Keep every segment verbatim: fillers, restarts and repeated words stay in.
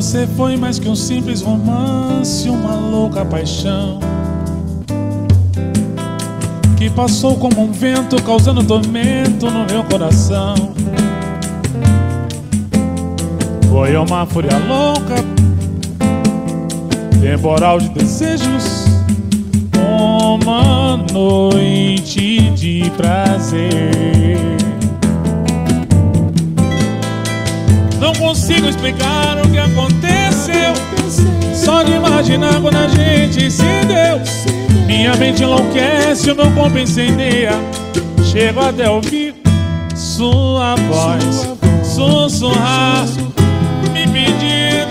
Você foi mais que um simples romance, uma louca paixão que passou como um vento, causando tormento no meu coração. Foi uma fúria louca, temporal de desejos, uma noite de prazer. Não consigo explicar o que aconteceu, só de imaginar quando a gente se deu. Minha mente enlouquece, o meu corpo incendeia. Chego até ouvir sua voz sussurrar, me pedindo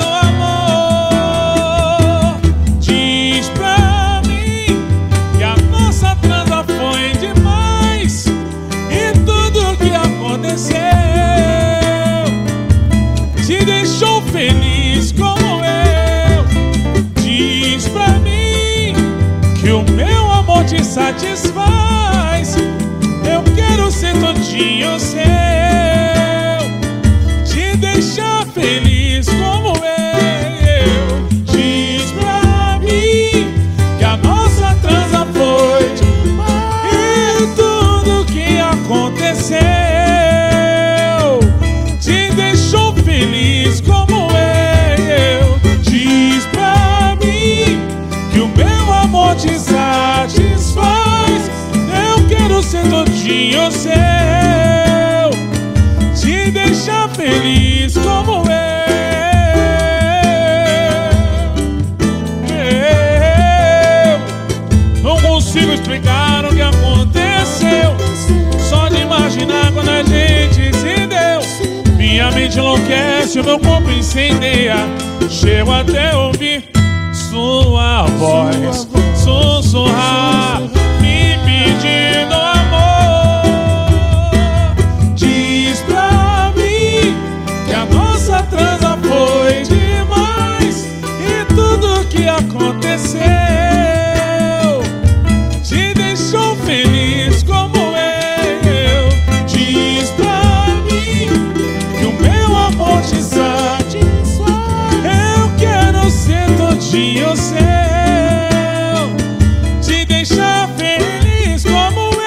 amor. Diz pra mim que a nossa transa foi demais e tudo que aconteceu te deixou feliz como eu. Diz pra mim que o meu amor te satisfaz. Eu quero ser todinho seu, te deixar feliz como eu. Diz pra mim que a nossa transa foi demais e tudo que aconteceu te deixou feliz como eu. Diz pra mim que o meu amor te satisfaz. Eu quero ser todinho seu, te deixar feliz como eu. Eu não consigo explicar o que aconteceu, só de imaginar quando a gente se deu. Minha mente enlouquece, o meu corpo incendeia. Chego até ouvir sua voz sussurrar, me pedindo amor. Diz pra mim que a nossa transa foi demais e tudo que aconteceu te deixou feliz como eu. Diz pra mim que o meu amor te satisfaz. Eu quero ser todinho seu, te deixar feliz como eu.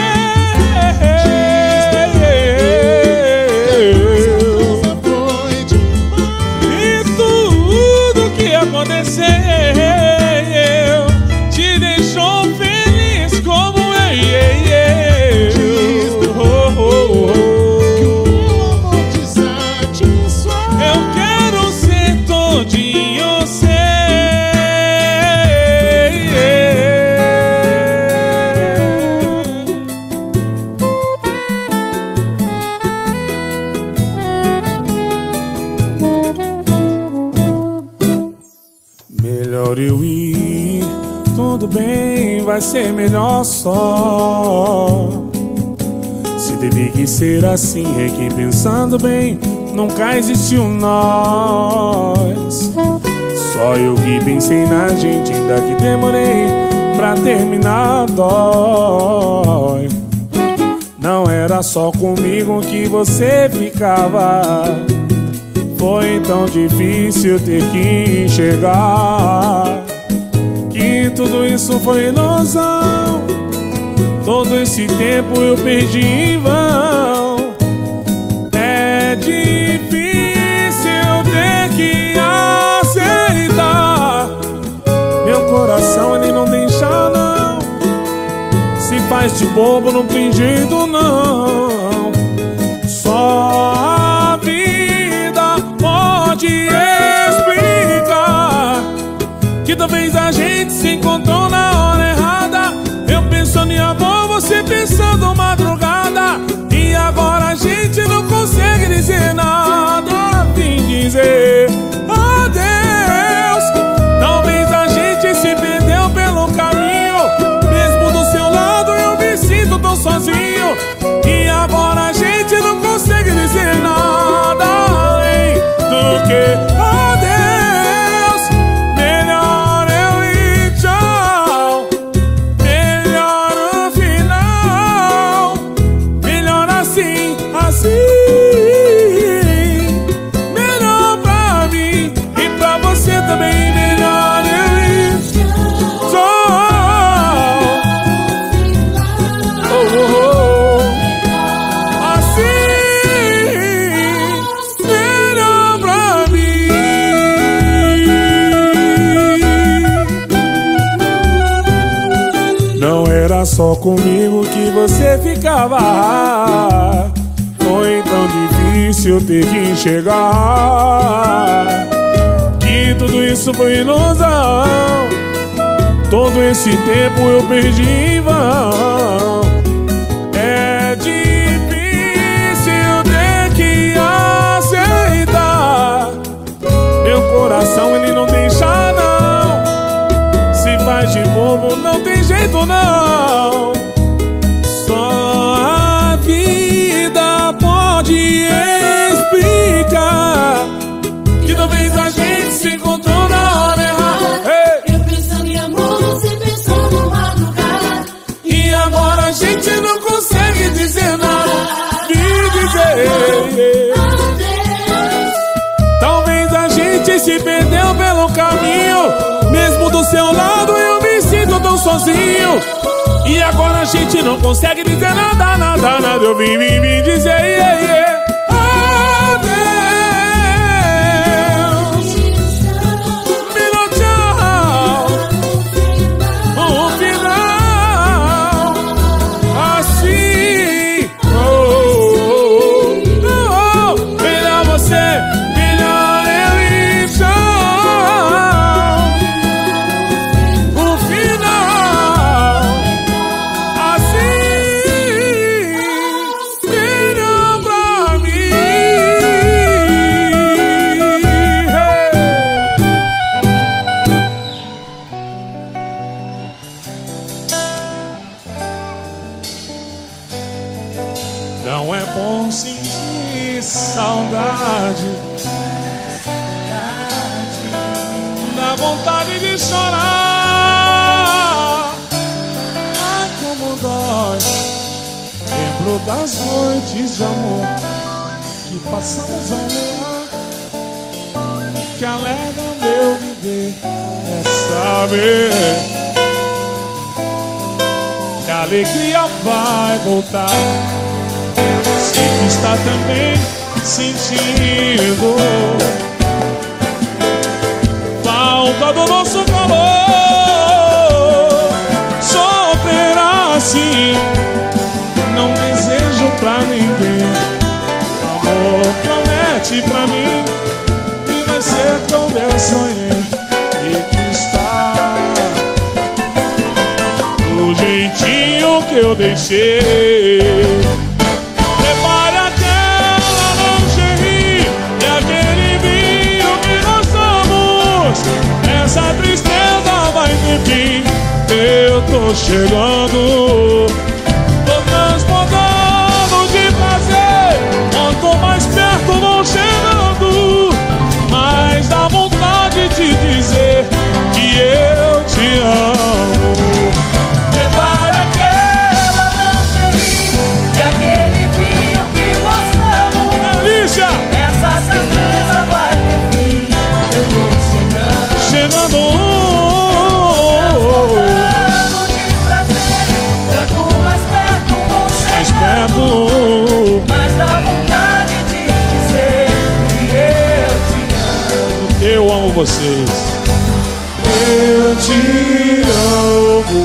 E tudo que aconteceu te deixou feliz como eu. Eu quero ser todinho seu. Melhor eu ir, tudo bem, vai ser melhor só. Se teve que ser assim, é que pensando bem, nunca existiu nós. Só eu que pensei na gente, ainda que demorei pra terminar, dói. Não era só comigo que você ficava, foi tão difícil ter que enxergar que tudo isso foi ilusão. Todo esse tempo eu perdi em vão. É difícil ter que aceitar. Meu coração ele não deixa não, se faz de bobo, não tem jeito não. Só a vida pode explicar que talvez a gente se encontrou na hora errada. Eu pensando em amor, você pensando madrugada, e agora a gente não consegue dizer nada. Vim dizer adeus. Talvez a gente se perdeu pelo caminho, mesmo do seu lado eu me sinto tão sozinho. E agora a gente não consegue dizer nada além do que adeus. Melhor eu ir, tchau. Melhor o final, melhor assim, assim. Melhor pra mim. era só comigo que você ficava. Foi tão difícil ter que enxergar que tudo isso foi ilusão. Todo esse tempo eu perdi em vão. É difícil ter que aceitar. Meu coração ele não deixa não. Se faz de bobo não tem jeito não. Só a vida pode explicar que talvez a gente se encontrou na hora errada. Hey! Eu pensando em amor, você pensando madrugada. E agora a gente não consegue dizer nada. Me dizer Adeus. talvez a gente se perdeu pelo caminho. Mesmo do seu lado eu me sinto tão sozinho. E agora a gente não consegue dizer nada, nada, nada. Eu vim, vim, vim dizer yeah, yeah. Adeus. Me dá tchau. Um final assim. Oh, oh, oh, oh. Melhor você, melhor eu e tchau. Um final assim. Melhor pra mim. Não é bom sentir saudade. Dá vontade de chorar. Ai, como dói. Lembro das noites de amor que passamos a amar, que alegra meu viver. É saber que a alegria vai voltar. Sei que está também sentindo falta do nosso calor. Sofrer assim não desejo pra ninguém. O amor promete pra mim que vai ser como eu sonhei. E que está do jeitinho que eu deixei. Prepare aquela lingerie e aquele vinho que nós somos. Essa tristeza vai ter fim. Eu tô chegando, tô transbordando de prazer. Quanto mais perto vou chegando, mais dá vontade de dizer que eu te amo. Prepara aquela lingerie e aquele vinho que gostamos. Delícia! Essa certeza vai ter fim. Eu tô chegando. Chegando. Transbordando de prazer. Quanto mais perto vou Mais chegando, perto. mais dá vontade de dizer que eu te amo. Eu amo vocês. Eu te amo.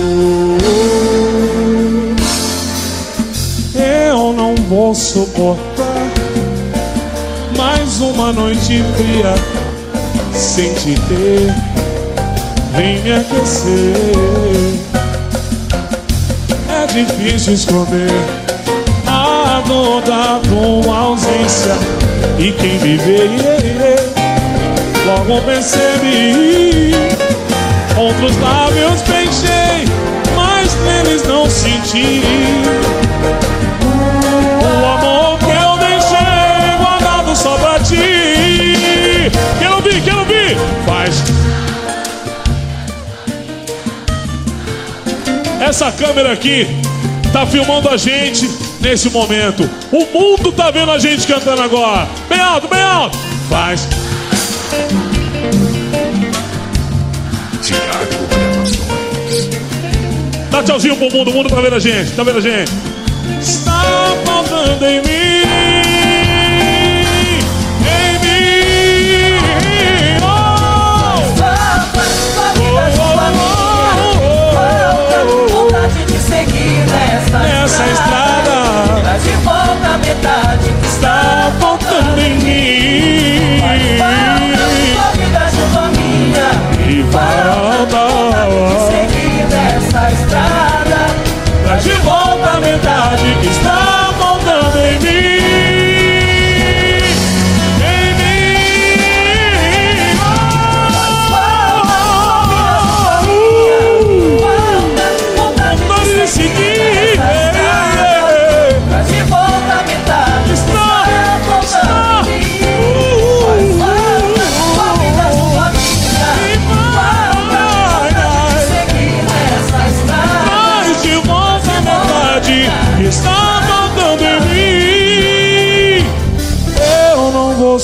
Eu não vou suportar mais uma noite fria sem te ter. Vem me aquecer. É difícil esconder a dor da tua ausência. E quem me vê, logo percebi. Outros lábios beijei, mas neles não senti o amor que eu deixei guardado só pra ti. Quero ouvir, quero ouvir. Faz. Essa câmera aqui tá filmando a gente nesse momento. O mundo tá vendo a gente cantando agora. Bem alto, bem alto. Faz. Dá tchauzinho pro mundo, o mundo tá vendo a gente, tá vendo a gente. Está faltando em mim, em mim, oh, Falta, sua vida junto a mim. Falta vontade de seguir.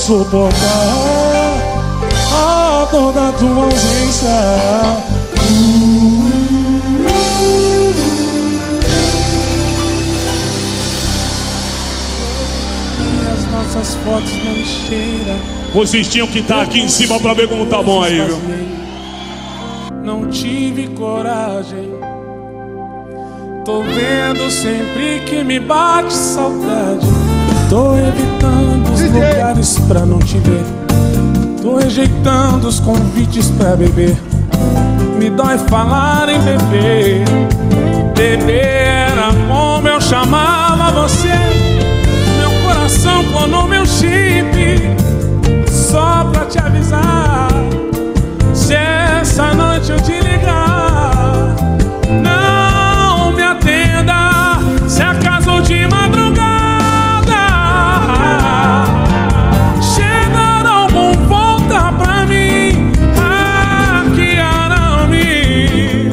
suportar a dor da tua ausência. Essas fotos não cheiram. Vocês tinham que estar aqui em cima pra ver como tá bom aí, viu? Não tive coragem. Tô vendo sempre que me bate saudade. Tô evitando os lugares pra não te ver. Tô rejeitando os convites pra beber. Me dói falar em beber. Beber era como eu chamava você. Coração clonou meu chip só pra te avisar. Se essa noite eu te ligar, não me atenda. Se acaso de madrugada chegaram com volta pra mim, hackearam-me,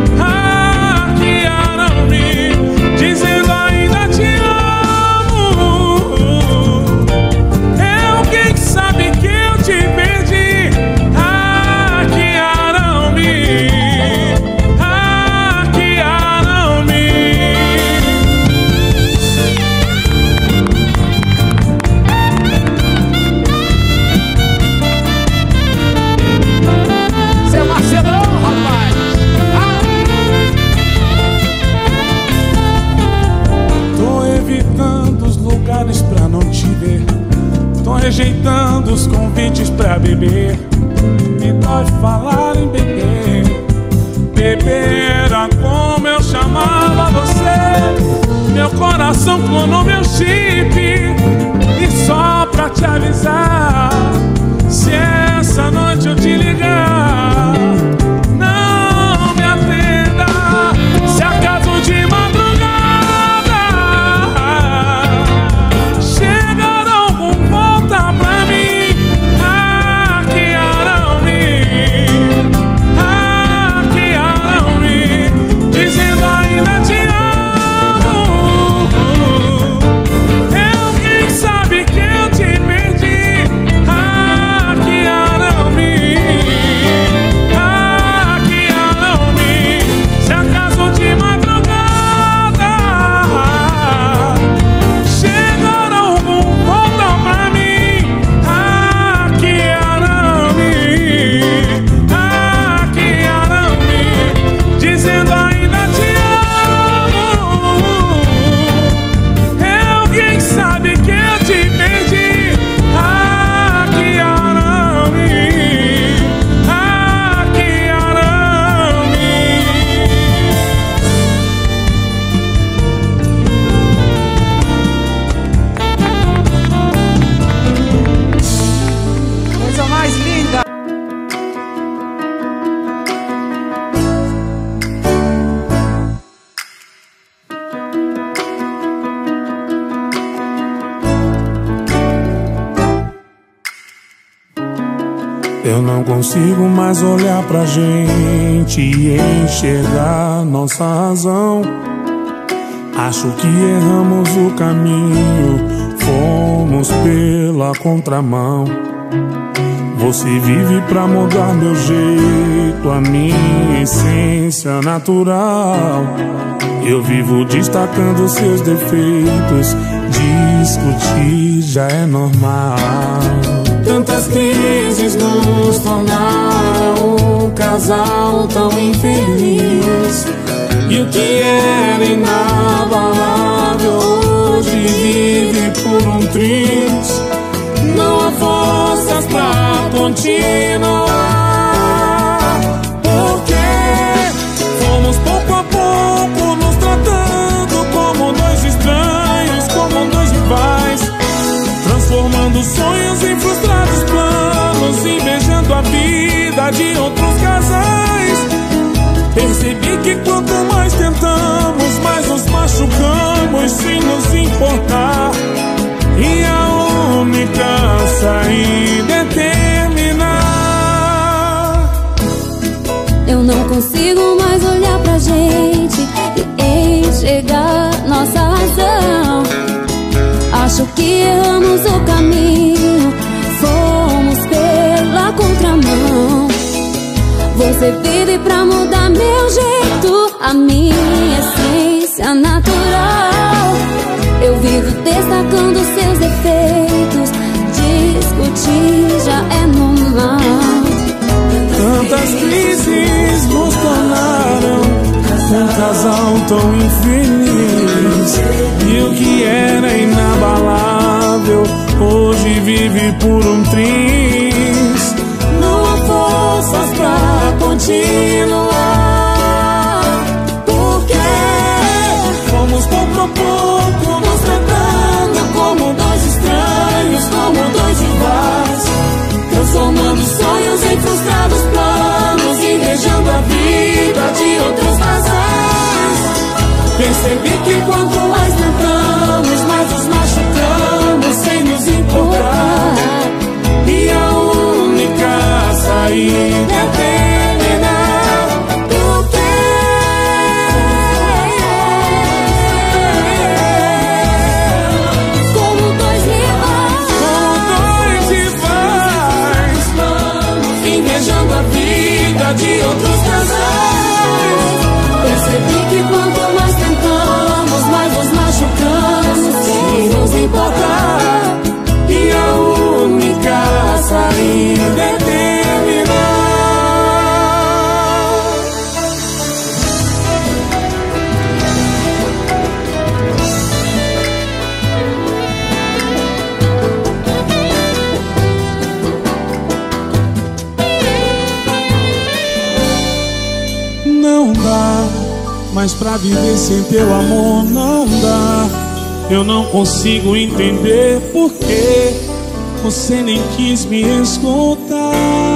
hackearam-me, dizendo ainda te amo. Pra não te ver, tô rejeitando os convites pra beber. Me dói falar em beber. Beber era como eu chamava você. Meu coração clonou meu chip e só pra te avisar, se essa noite eu te ligar, não me atenda. Se acaso de madrugada eu não consigo mais olhar pra gente e enxergar nossa razão. Acho que erramos o caminho, fomos pela contramão. Você vive pra mudar meu jeito, a minha essência natural. Eu vivo destacando seus defeitos, discutir já é normal. Tantas crises nos tornaram um casal tão infeliz. E o que era inabalável hoje vive por um triz. Não há forças pra continuar, porque fomos pouco a pouco nos tratando como dois estranhos, como dois rivais, transformando sonhos em frustrados planos, invejando a vida de outros casais. Percebi que quanto mais tentamos, mais nos machucamos sem nos importar. E a única saída é terminar. Eu não consigo mais olhar pra gente e enxergar nossa razão. Acho que erramos o caminho, contramão. Você vive pra mudar meu jeito, a minha essência natural. Eu vivo destacando seus defeitos, discutir já é normal. Tantas crises nos tornaram um casal tão infeliz, e o que era inabalável hoje vive por um triz. Não há forças pra continuar, porque fomos pouco a pouco nos tratando como dois estranhos, como dois rivais, transformando sonhos em frustrados planos, invejando a vida de outros casais. Percebi que quanto mais tentamos, mais nos machucamos sem nos importar, e a única saída é terminar. Porque como dois rivais, como dois rivais, invejando a vida de outros casais. Percebi que quanto mais tentamos, mais nos machucamos sem nos importar, e a única saída é terminar. Não dá mais pra viver sem teu amor, não dá. Eu não consigo entender por que você nem quis me escutar.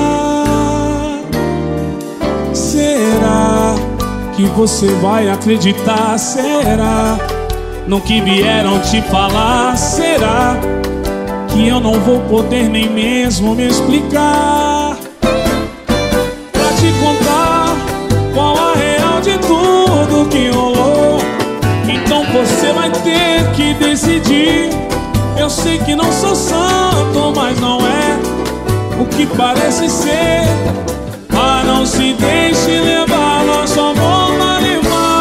Será que você vai acreditar? Será no que vieram te falar? Será que eu não vou poder nem mesmo me explicar? Pra te contar qual a real de tudo que rolou, então você vai ter que decidir. Eu sei que não sou santo, mas não é o que parece ser. Ah, não se deixe levar, nosso amor vale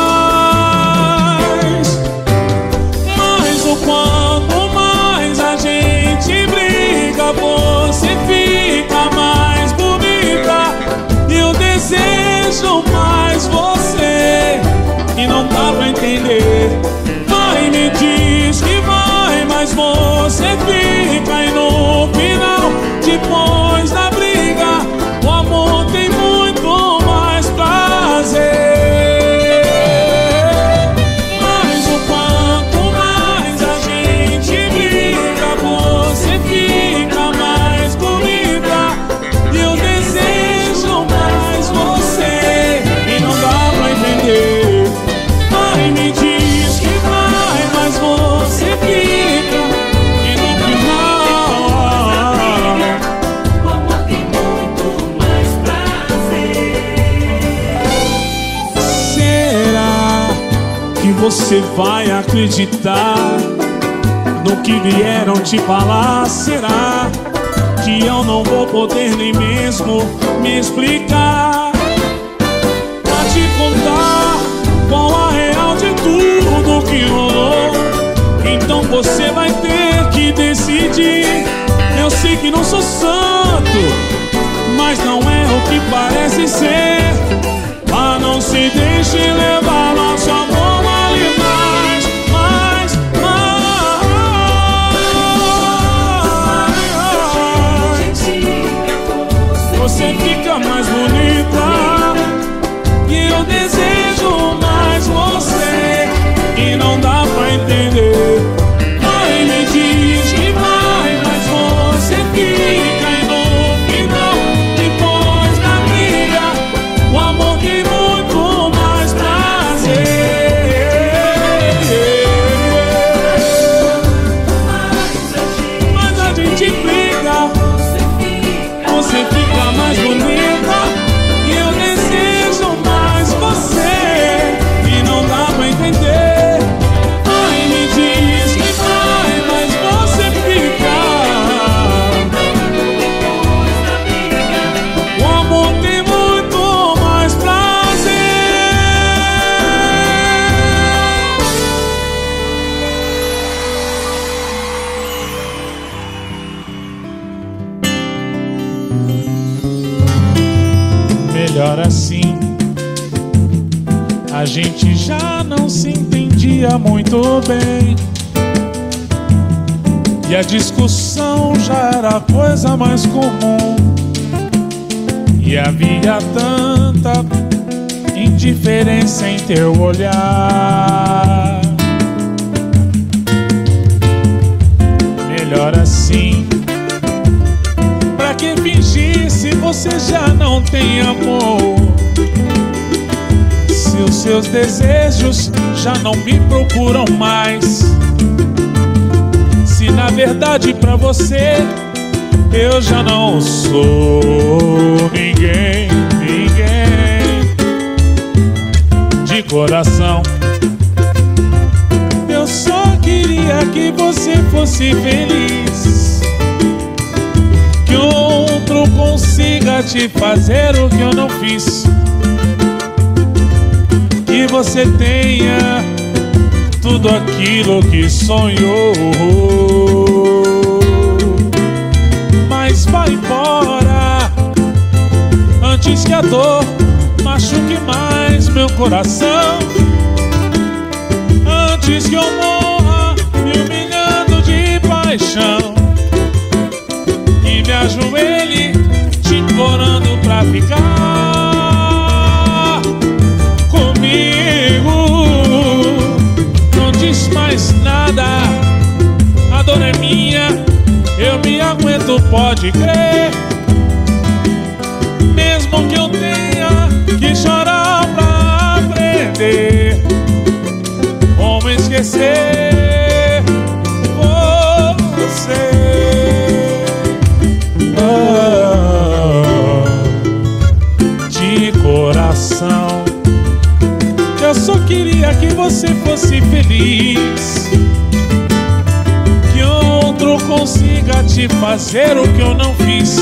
mais. Mas o quanto mais a gente briga, você fica mais bonita. Eu desejo mais você, e não dá pra entender. Vai, me diz que vai, mas você fica, e no final, depois da briga, o amor tem muito mais prazer. Mas o quanto mais a gente briga, você fica mais bonita. E eu desejo mais você, e não dá pra entender. Vai, me diz que vai, mas você fica, e no final o amor tem muito mais prazer. Será que você vai acreditar no que vieram te falar? Será que eu não vou poder nem mesmo me explicar? Pra te contar qual a real de tudo que rolou, então você vai ter que decidir. Eu sei que não sou santo, mas não é o que parece ser. Ah, não se deixe levar, nosso amor vale mais, mais, mais. Você fica mais bonita, e eu desejo mais você, e não dá pra entender. Vai, me diz que vai, mas você fica, e no final, depois da briga, o amor tem muito mais prazer. Mas a gente briga, você fica mais bonita, melhor assim. A gente já não se entendia muito bem, e a discussão já era a coisa mais comum. E havia tanta indiferença em teu olhar. Melhor assim. Pra que fingir se você já não tem amor? Se os seus desejos já não me procuram mais. Se na verdade pra você eu já não sou ninguém, ninguém. De coração eu só queria que você fosse feliz, que outro consiga te fazer o que eu não fiz, que você tenha tudo aquilo que sonhou. Mas vai embora antes que a dor machuque mais meu coração, antes que eu morra me humilhando de paixão e me ajoelhe te implorando pra ficar comigo. Não diz mais nada, a dor é minha, eu me aguento, pode crer. Mesmo que eu tenha que chorar pra aprender como esquecer você. Oh, de coração eu só queria que você fosse feliz, que outro consiga te fazer o que eu não fiz,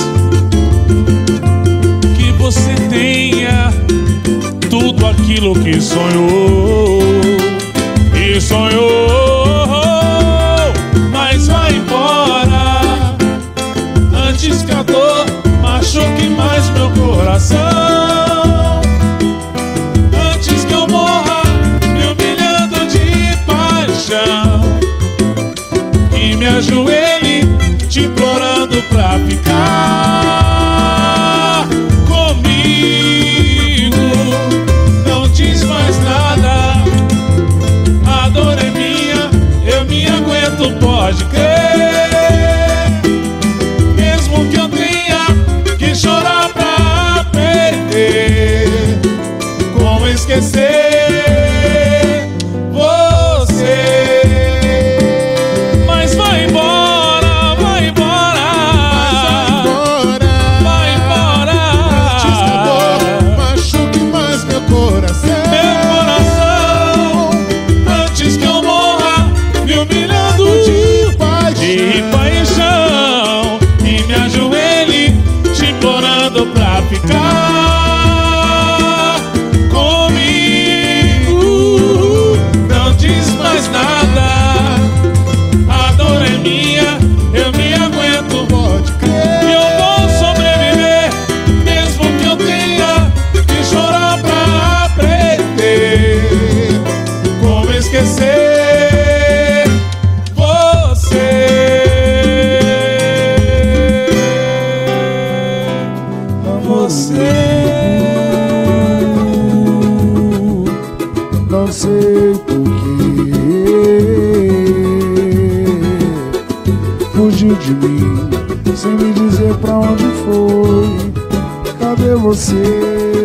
que você tenha tudo aquilo que sonhou e sonhou. Mas vai embora antes que a dor machuque mais meu coração, antes que eu morra me humilhando de paixão e me ajoelhe te implorando pra ficar comigo. Não diz mais nada, a dor é minha, eu me aguento, pode crer. Mesmo que eu tenha que chorar pra perder, como esquecer você. Mas vai embora, vai embora, vai embora, antes que a dor machuque mais meu coração, meu coração, antes que eu morra me humilhando de paixão, de paixão e me ajoelhe te implorando pra ficar comigo. Não diz mais nada, a dor é minha, eu me aguento, pode crer. e eu vou sobreviver, mesmo que eu tenha que chorar pra aprender como esquecer você. Você. Não sei porquê fugiu de mim sem me dizer pra onde foi. Cadê você?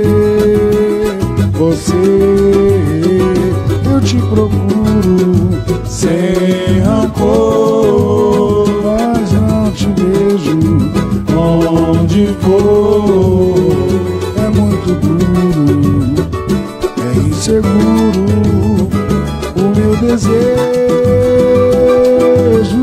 Você, eu te procuro sem rancor, mas não te vejo onde for. É muito duro, é inseguro o meu desejo.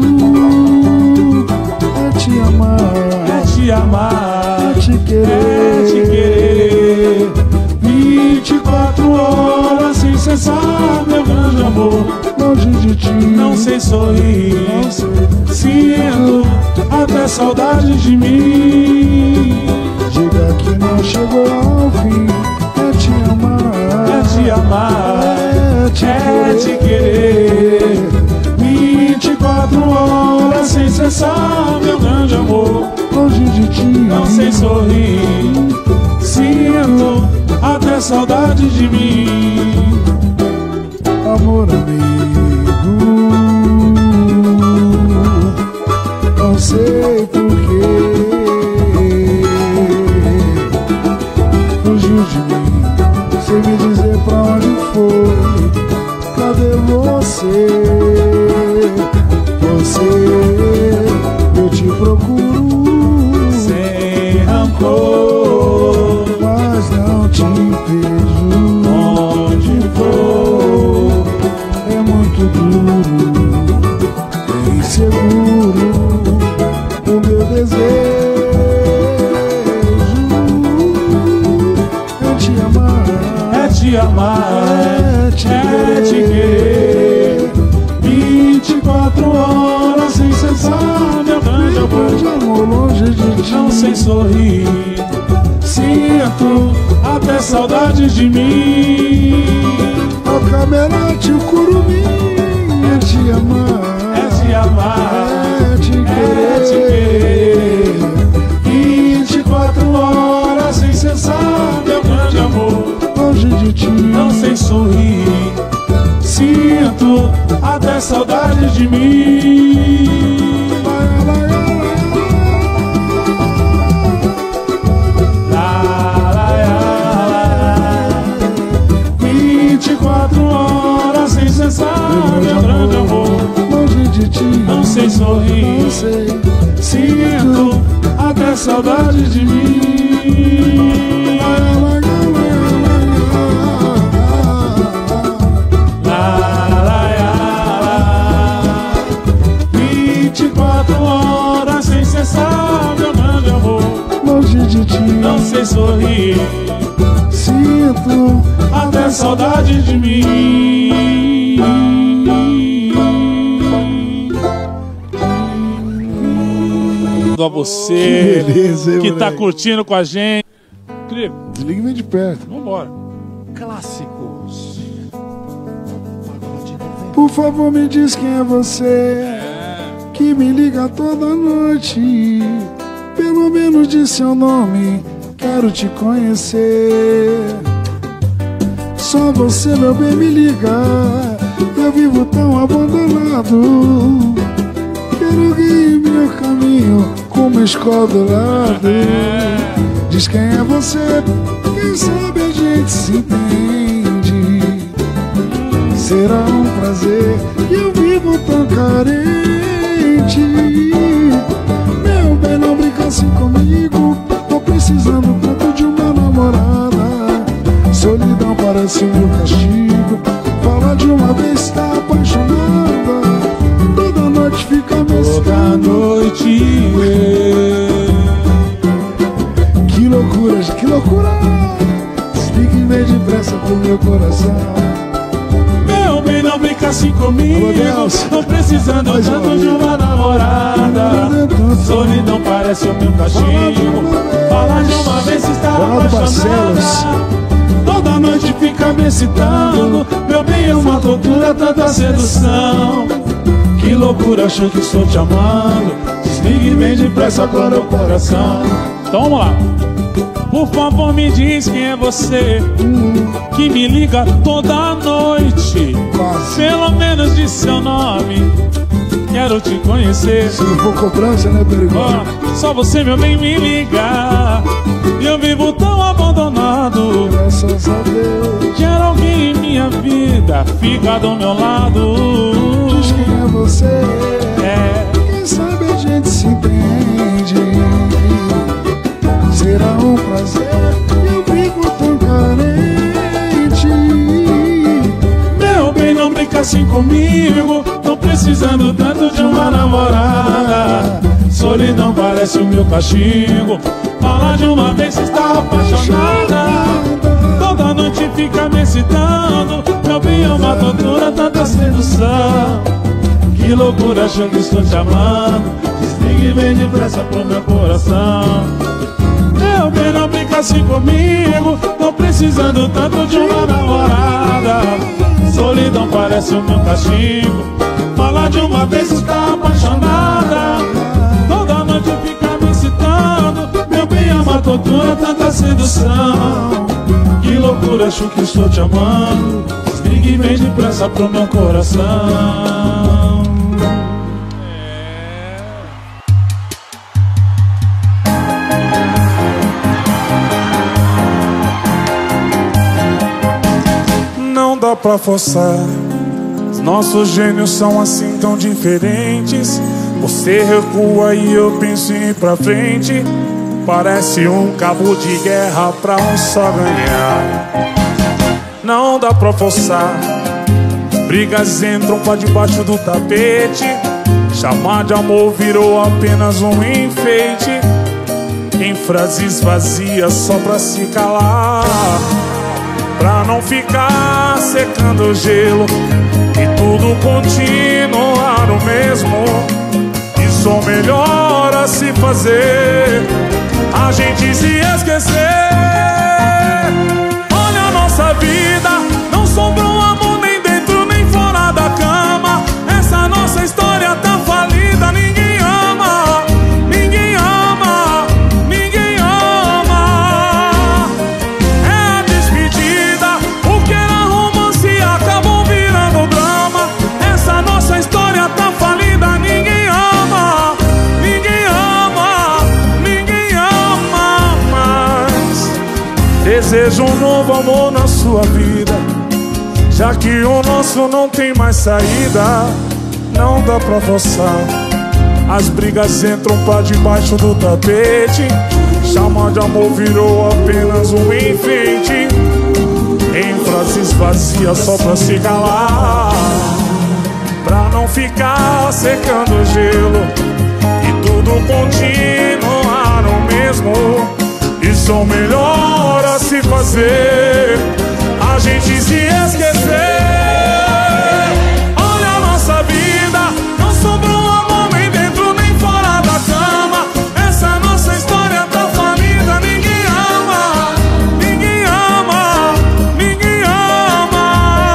É te amar, É te amar, é te querer, é te querer. vinte e quatro horas sem cessar, meu grande amor. Longe de ti, Não sei sorrir, não sei. sinto até saudade de mim. Diga que não chegou ao fim. É te amar, É te amar, é te é te querer. Vinte e quatro horas sem cessar, meu grande amor. longe de ti, Não sei sorrir, sinto até saudade de mim. amor amigo. Não sei porquê fugiu de mim, sem me dizer pra onde foi. Cadê você? Você, eu te procuro Sem rancor, mas não te vejo. onde for, É muito duro, é inseguro o meu desejo. É te amar, é te amar, é te é te querer. Vinte e quatro horas sem cessar, meu grande de amor. amor longe de ti. Não sei sorrir, sinto até saudade de mim. Ao camerate, o curumim. É te amar, É te amar, é te é te querer. querer. Vinte e quatro horas sem cessar, meu grande amor. Longe de ti. Não sei sorrir, sinto até saudade de mim. Lá, lá, lá, lá. Vinte e quatro horas sem cessar, meu grande amor. Longe de ti. Não sei sorrir, Não sei. sinto até saudade de mim. Lá, lá, lá, lá. Vinte e quatro horas sem cessar, meu grande amor. Longe de ti. Não sei sorrir, Sinto até saudade de mim. A você Que beleza, hein, que tá moleque? curtindo com a gente. Incrível. Desliga e vem de perto. Vambora. Clássicos. Por favor, me diz quem é você que me liga toda noite. Pelo menos diz seu nome, quero te conhecer. Só você, meu bem, me liga. Eu vivo tão abandonado. Quero guiar meu caminho com uma escola do lado. Diz quem é você, quem sabe a gente se entende. Será um prazer, eu vivo tão carente. Meu bem, não brinca assim comigo. Tô precisando tanto de uma namorada. Solidão parece meu castigo. Fala de uma vez, tá apaixonada. Toda noite fica me Toda excitando. noite Que loucura, que loucura. Desliga e vem depressa pro meu coração. meu bem, não brinca assim comigo. Alô, Deus. Tô precisando Mais tanto uma de vez. uma namorada. Solidão parece o meu castigo. Fala de uma vez se está Ronaldo Barcelos. apaixonada. Toda noite fica me excitando. Meu bem, é uma tortura, tanta sedução. Que loucura, achou que estou te amando. Desligue e vem depressa agora o coração. Então vamos lá. Por favor, me diz quem é você que me liga toda noite. Quase. Pelo menos diz seu nome, quero te conhecer. Se não for cobrança, né, perigoso? Ó, só você, meu bem, me liga. Eu vivo tão abandonado. Graças a Deus. Quero alguém em minha vida, fica do meu lado. Diz quem é você. É, Quem sabe a gente se entende. Será um prazer, eu vivo tão carente. meu bem, não brinca assim comigo. Tô precisando tanto de uma namorada. Solidão parece o meu castigo. Fala de uma vez se está apaixonada. Toda noite fica me excitando. Meu bem, é uma tortura, tanta sedução. Que loucura, achou que estou te amando. Desligue e vem depressa pro meu coração. Meu bem, assim comigo, tô precisando tanto de uma namorada. Solidão parece o meu castigo, falar de uma vez está apaixonada. Toda noite fica me citando, meu bem é uma tortura, tanta sedução. Que loucura, acho que estou te amando. Desligue bem depressa pro meu coração. Não dá pra forçar, os nossos gênios são assim tão diferentes. Você recua e eu penso em ir pra frente. Parece um cabo de guerra pra um só ganhar. Não dá pra forçar, brigas entram pra debaixo do tapete. Chamar de amor virou apenas um enfeite, em frases vazias só pra se calar, pra não ficar secando o gelo e tudo continuar o mesmo. Isso é o melhor a se fazer, a gente se esquecer. Olha a nossa vida, não sobrou amor nem dentro nem fora da cama. Essa nossa história tá falida, ninguém ama, ninguém ama, ninguém ama. É a despedida, o que era romance acabou virando drama. Essa nossa história tá falida, ninguém ama, ninguém ama, ninguém ama mais. Desejo um novo amor na sua vida, já que o nosso não tem mais saída. Não dá pra forçar, as brigas entram pra debaixo do tapete. Chamar de amor virou apenas um enfeite, em frases vazias só pra se calar, pra não ficar secando o gelo e tudo continuar o mesmo. Isso é o melhor a se fazer, a gente se esquecer. Olha a nossa vida, não sobrou amor nem dentro nem fora da cama. Essa nossa história tá falida, ninguém ama, ninguém ama, ninguém ama.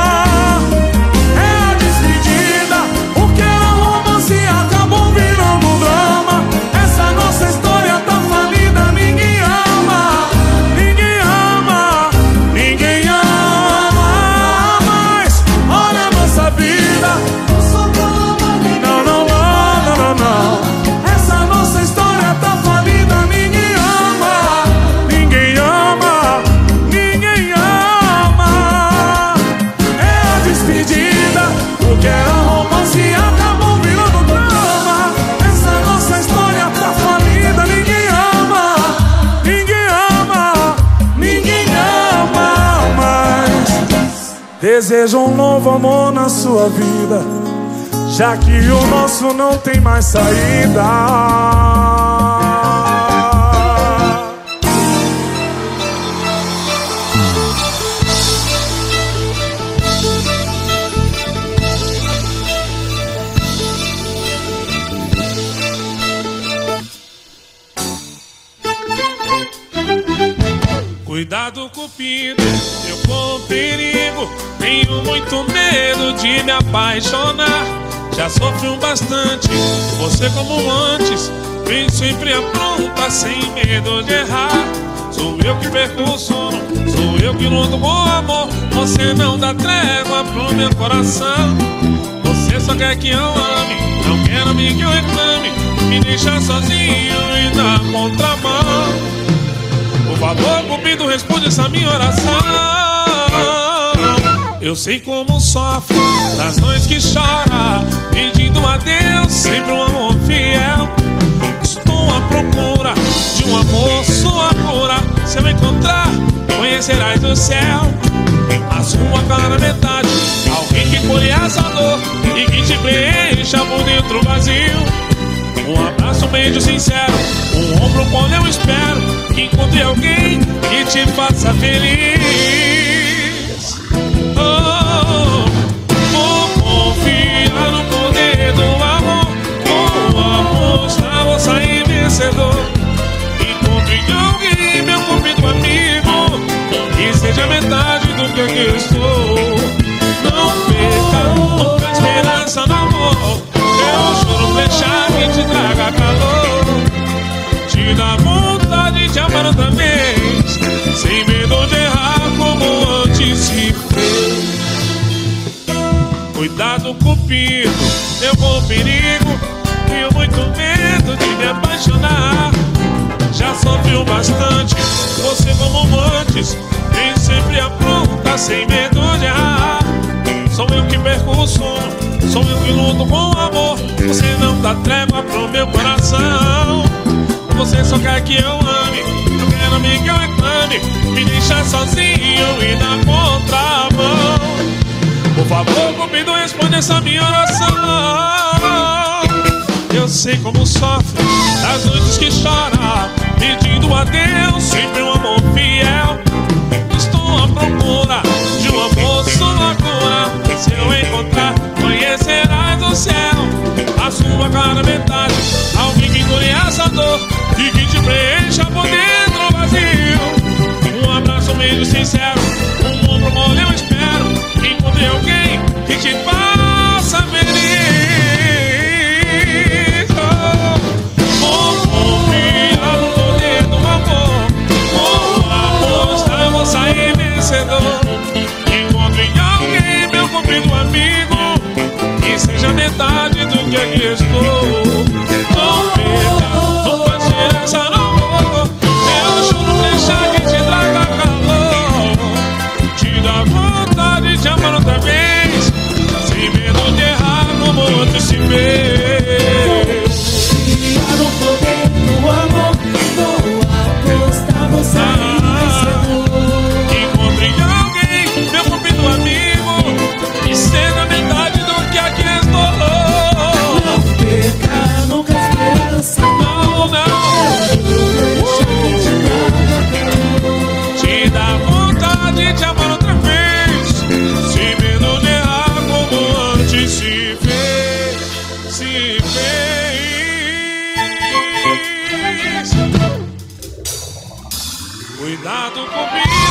É a despedida, o que era romance acabou virando drama. Essa nossa história tá falida, ninguém ama, ninguém ama, ninguém ama mais. Olha a nossa vida, não sobrou amor nem não, não, não, não, não, não. Essa nossa história tá falida, ninguém ama, ninguém ama, ninguém ama. É a despedida, o que era romance acabou virando drama. Essa nossa história tá falida, ninguém ama, ninguém ama, ninguém ama mais. Desejo um novo amor na sua vida, já que o nosso não tem mais saída. Cuidado, Cupido, eu corro perigo. Tenho muito medo de me apaixonar. Já sofri um bastante, você como antes. Vem sempre apronta, sem medo de errar. Sou eu que perco o sono, sou eu que luto com amor. Você não dá trégua pro meu coração. Você só quer que eu ame, não quer amigo que eu reclame. Me deixa sozinho e na contramão. Por favor, Cupido, responde essa minha oração. Eu sei como sofre nas noites que chora, pedindo a Deus sempre um amor fiel. Estou à procura de um amor, sua cura. Se eu encontrar, conhecerás o céu. A sua cara metade, alguém que colhe essa dor e que te preencha por dentro vazio. Um abraço, um beijo sincero, um ombro quando eu espero que encontre alguém que te faça feliz. Oh, vou confiar no poder do amor. Vou apostar, vou sair vencedor. Encontre alguém, meu Cupido amigo. Cuidado, cupido, eu vou perigo. Tenho muito medo de me apaixonar. Já sofreu bastante, você como antes. Nem sempre apronta, sem medo de errar. Sou eu que perco o sono, sou eu que luto com o amor. Você não dá trégua pro meu coração. Você só quer que eu ame, não quer amigo que eu reclame. Me deixa sozinho e na contramão. Por favor, Cupido, responde essa minha oração. Eu sei como sofre das noites que chora, pedindo a Deus sempre um amor fiel. Estou à procura de um amor sua cura. Se eu encontrar, conhecerás o céu. A sua cara metade, alguém que engole essa dor e que te preencha por dentro vazio. Um abraço meio sincero, um ombro mole eu espero. Encontre alguém que te faça feliz. Vou confiar no poder do amor. Vou apostar, eu vou sair vencedor. Encontre alguém, meu Cupido amigo, que seja metade do que aqui estou. Não perca, nunca tira essa não vou. Eu juro deixar que te traga calor. Te dá vontade de amar outra vez, sem medo de errar como outro se fez. Confiar no poder do amor. Vou apostar, vou sair vencedor. Encontre alguém, meu Cupido amigo, que seja metade do que aqui estou. Não perca nunca a esperança. Não, não. Te dá vontade de amar outra vez, sem medo de errar como antes se fez, se fez. Cuidado comigo.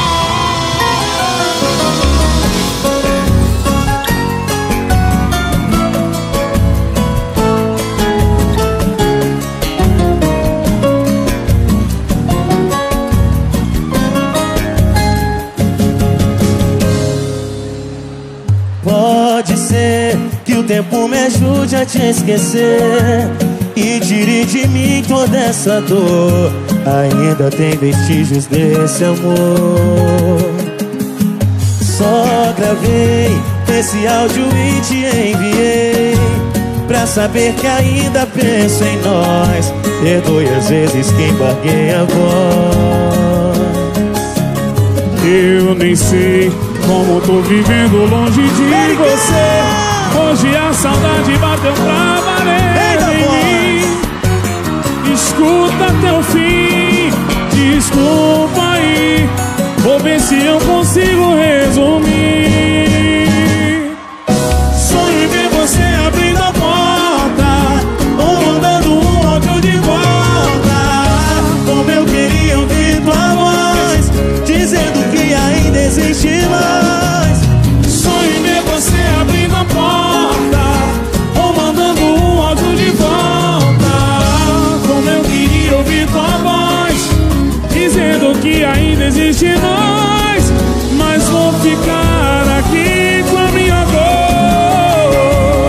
Pode ser que o tempo me ajude a te esquecer e tire de mim toda essa dor. Ainda tem vestígios desse amor. Só gravei esse áudio e te enviei pra saber que ainda penso em nós. Perdoe as vezes que embarguei a voz. Eu nem sei como tô vivendo longe de você. Hoje a saudade bateu pra valer em mim. Escuta até o fim, desculpa aí. Vou ver se eu consigo resumir. Sonho em ver você abrindo a porta ou mandando um áudio de volta. Como eu queria ouvir tua voz, dizendo que ainda existe nós. Sonho em ver você abrindo a porta ou mandando um áudio de volta. Como eu queria ouvir tua voz, dizendo que ainda existe nós. Mas vou ficar aqui com a minha dor.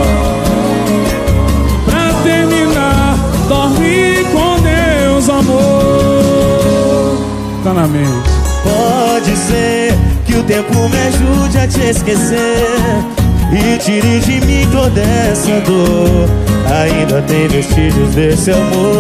Pra terminar, dorme com Deus, amor. Tá na mente. Pode ser que o tempo me ajude a te esquecer e tire de mim toda essa dor. Ainda tem vestígios desse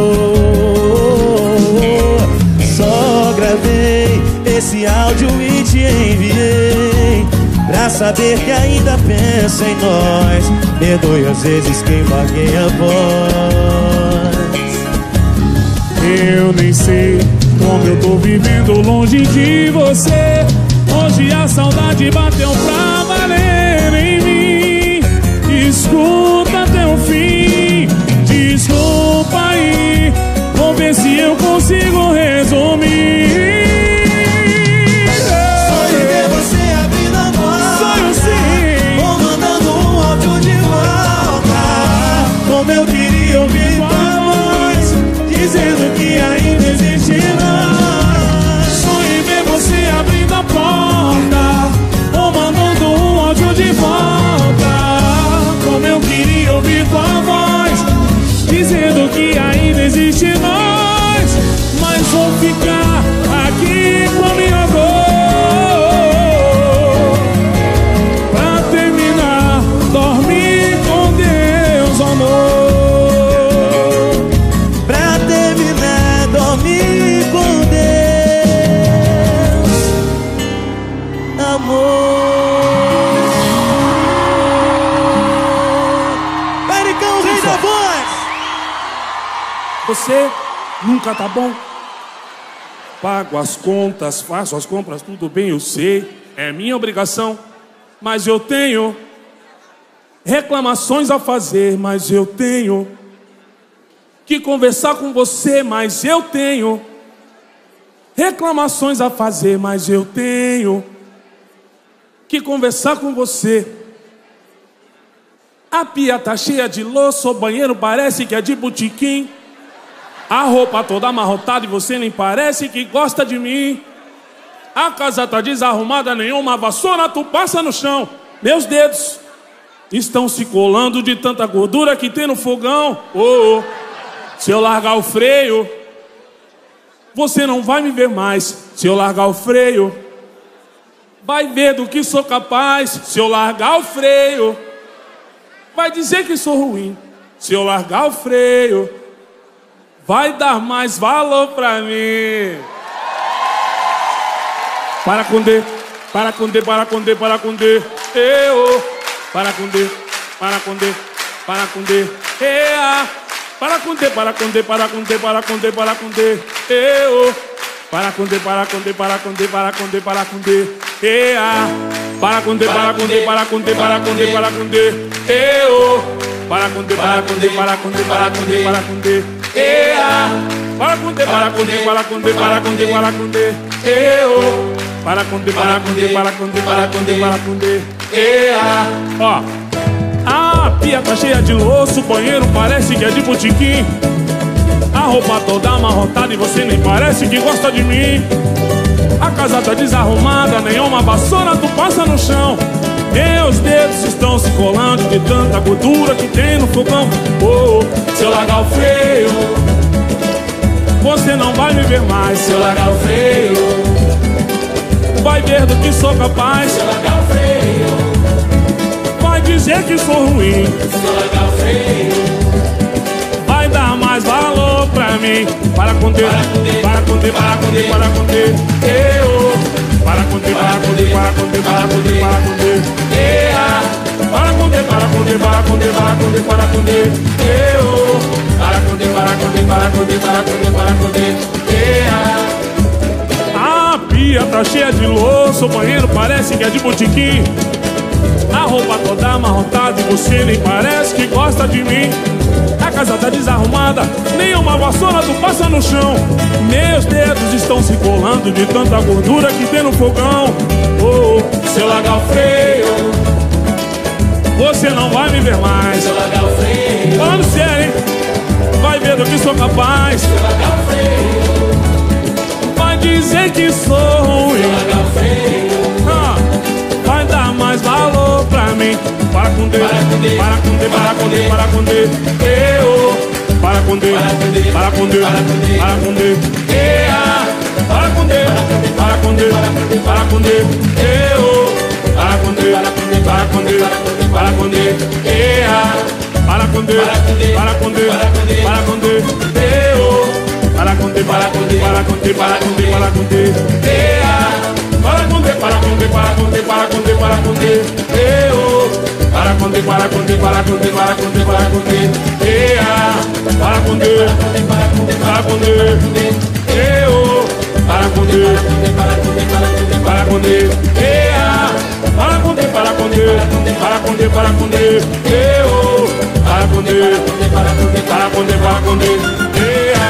amor. Só gravei esse áudio e te enviei pra saber que ainda penso em nós. Perdoe as vezes que embarguei a voz. Eu nem sei como eu tô vivendo longe de você. Hoje a saudade bateu pra valer em mim. Escuta até o fim, desculpa aí. Vou ver se eu consigo resumir. Sonho ver você abrindo a porta, Sonho sim, ou mandando um áudio de volta. como eu queria ouvir tua voz, dizendo que ainda existe nós. Sonho em ver você abrindo a porta ou mandando um áudio de volta. Você nunca tá bom. Pago as contas, faço as compras, tudo bem, eu sei. É minha obrigação, mas eu tenho reclamações a fazer, mas eu tenho que conversar com você, mas eu tenho reclamações a fazer, mas eu tenho que conversar com você. A pia tá cheia de louça, o banheiro parece que é de botequim. A roupa toda amarrotada e você nem parece que gosta de mim. A casa tá desarrumada, nenhuma vassoura tu passa no chão. Meus dedos estão se colando de tanta gordura que tem no fogão. Oh, oh. Se eu largar o freio, você não vai me ver mais. Se eu largar o freio, vai ver do que sou capaz. Se eu largar o freio, vai dizer que sou ruim. Se eu largar o freio, vai dar mais valor pra mim. Para com D, para com D, para com D, para com D. Eu, para com D, para com D, para com D. Ea, para com D, para com D, para com D, para com D, para com D. Eu, para com D, para com D, para com D, para com D, para com D. Ea, para com D, para com D, para com D, para com D, para com D. Eu, para com D, para com D, para com D, para com D, para com D. Ea, para com D, para com D, para com D, para com D, para com D. Eu, para com D, para com D, para com D, para com D, para com D. Ea, ó, a pia tá cheia de louça, o banheiro parece que é de botequim. A roupa toda amarrotada e você nem parece que gosta de mim. A casa tá desarrumada, nenhuma vassoura tu passa no chão. Meus dedos estão se colando de tanta gordura que tem no fogão. Oh, se eu largar o freio, você não vai me ver mais. Se eu largar o freio, vai ver do que sou capaz. Se eu largar o freio, vai dizer que sou ruim. Se eu largar o freio, vai dar mais valor pra mim. Para com D, para com D, para com D, para com D. Eu, para com D, para com D, para com D, para com D, para com D. Ea, para com D, para com D, para com D, para com D, para com D. Eu, para com D, para com D, para com D, para com D, para com D. Ea, a pia tá cheia de louça, o banheiro parece que é de botequim. A roupa toda amarrotada e você nem parece que gosta de mim. A casa tá desarrumada, nenhuma vassoura tu passa no chão. Meus dedos estão se colando de tanta gordura que tem no fogão. Oh, se eu largar o freio, você não vai me ver mais. Se eu largar o freio, falando sério, hein? Vai ver do que sou capaz. Se eu largar o freio, vai dizer que sou ruim. Se eu largar o freio, ah, vai dar mais valor pra mim. Para com D, para com D, para com D, para com D, para com D. Eu, para com D, para com D, para com D. Ea, para com D, para com D, para com D. Eu, para com D, para com D, para com D. Ea, para com D, para com D, para com D. Eu, para com D, para com D, para com D, para com D, para com D. Ea, para com D, para com D, para com D, para com D, para com D. Eu, para com D, para com D, para com D, para com D, para com D. Ea, para com D, para com D, para com D. Eu, para com D, para com D, para com D. Ea, para com D, para com D, para com D, para com D. Eu, para com D, para com D, para com D, para com D. Ea.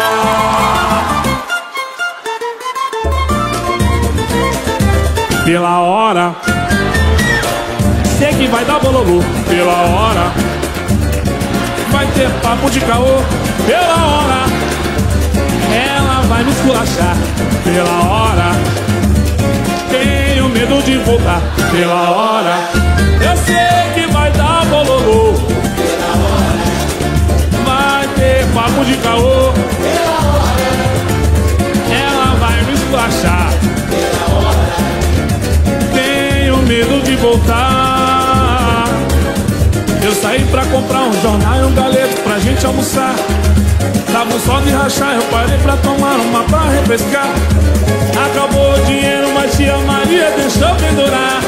Pela hora, sei que vai dar bololô. Pela hora, vai ter papo de caô. Pela hora, ela vai me esculachar. Pela hora, tenho medo de voltar. Pela hora, eu sei que vai dar bololô. Pela hora, vai ter papo de caô. Pela hora, ela vai me esculachar. Pela hora, medo de voltar. Eu saí pra comprar um jornal e um galeto pra gente almoçar. Tava um sol de rachar, eu parei pra tomar uma pra refrescar. Acabou o dinheiro, mas tia Maria deixou pendurar.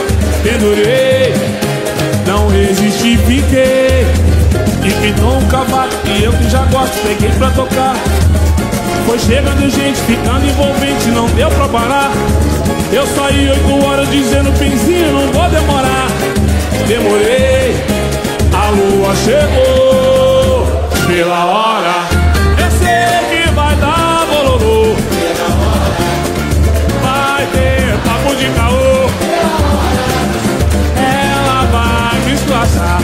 Pendurei, não resisti, fiquei. E pintou um cavaco e eu que que já gosto, peguei pra tocar. Foi chegando gente, ficando envolvente, não deu pra parar. Eu saí oito horas dizendo, Pinzinho, não vou demorar. Demorei, a lua chegou pela hora. Eu sei que vai dar bololô, vai ter papo de caô, ela vai me esclaçar.